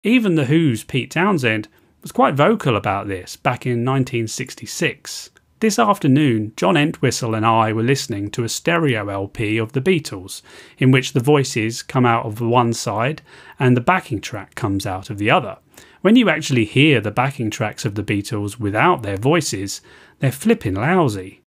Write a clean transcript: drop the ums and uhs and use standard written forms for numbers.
Even The Who's Pete Townshend was quite vocal about this back in 1966. This afternoon, John Entwistle and I were listening to a stereo LP of the Beatles, in which the voices come out of one side and the backing track comes out of the other. When you actually hear the backing tracks of the Beatles without their voices, they're flipping lousy.